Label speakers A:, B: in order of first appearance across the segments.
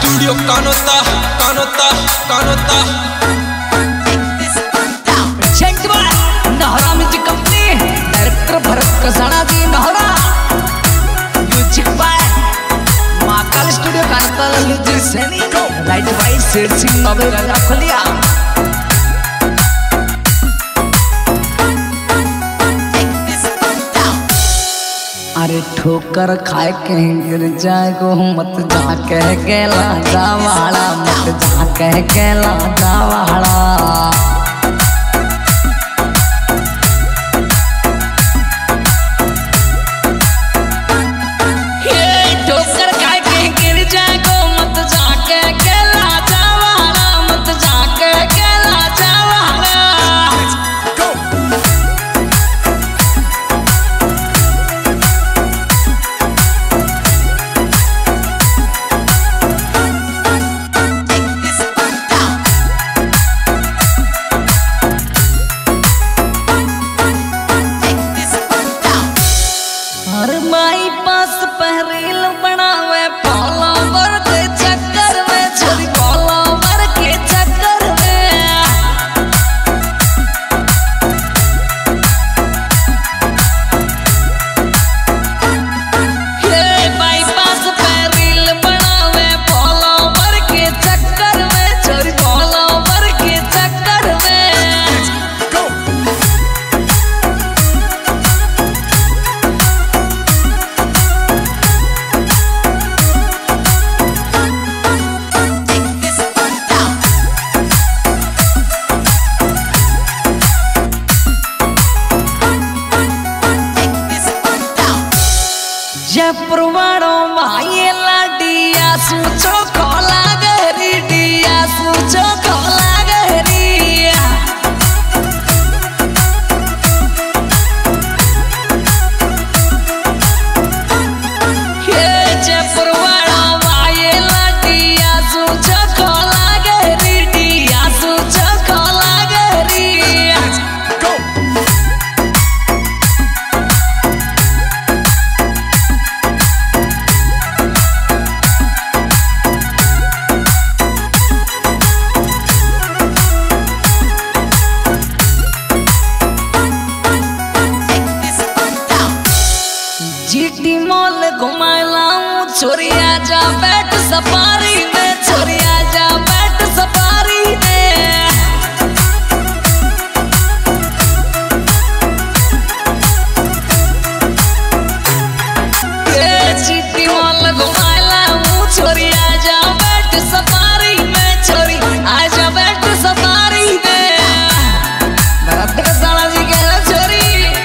A: Studio Kanota Kanota Kanota
B: Nahra music company director Bharat Kasana ji Nahra music by Mahakal studio Kanota music Saini write by Sher Singh नवे राजा खलिया। अरे ठोकर खाए कहीं गिर जाए गो मत जा कह गेला जावाड़ा मत जा कह गेला जावाड़ा। पहरील बनावे फॉलोवर के चक्कर में छोरी फॉलोवर के चक्कर में हे बाईपास पहरील बनावे फॉलोवर के चक्कर में छोरी फॉलोवर के चक्कर में। जयपुर वालों माये लाडिया सूचो खोला गहरी डिया सूचो खोला गहरी। ये जयपुर वालों माये लाडिया सूचो खोला गहरी डिया सूचो खोला गहरी। जीटी मॉल घुमालाऊं छोरिया जा बैठ सफारी में छोरिया जा बैठ सफारी में। जीटी मॉल घुमालाऊं छोरिया जा बैठ सफारी में छोरी आजा बैठ सफारी में। भरत कसाना जी कहला छोरी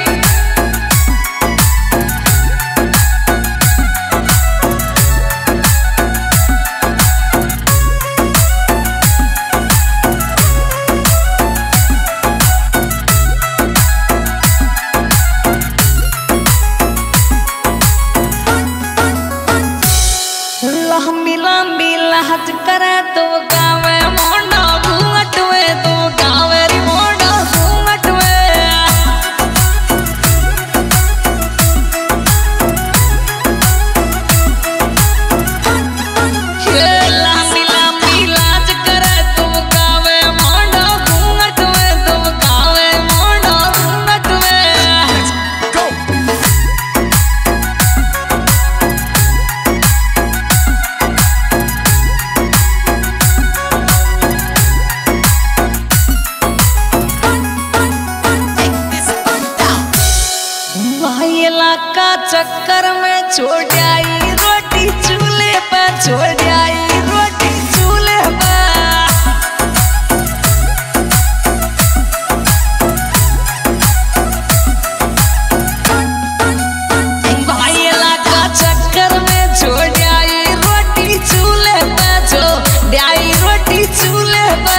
B: लंबी लहज करे तो गावे मोंडा घूंघट में तो गावे री मोंडा घूंघट में। ये लंबी लहज करे तो गावे मोंडा घूंघट में तो गावे मोंडा घूंघट में। इलाका चक्कर में छोड़ आई रोटी चूल्हे पे छोड़ आई रोटी चूल्हे पे। भाई इलाका चक्कर में छोड़ आई रोटी चूल्हे पे छोड़ आई रोटी चूल्हे पे।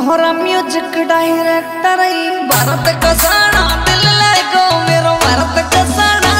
B: नोहरा म्यूजिक डायरेक्टर भारत का साना दिल ले गो मेरो भारत का साना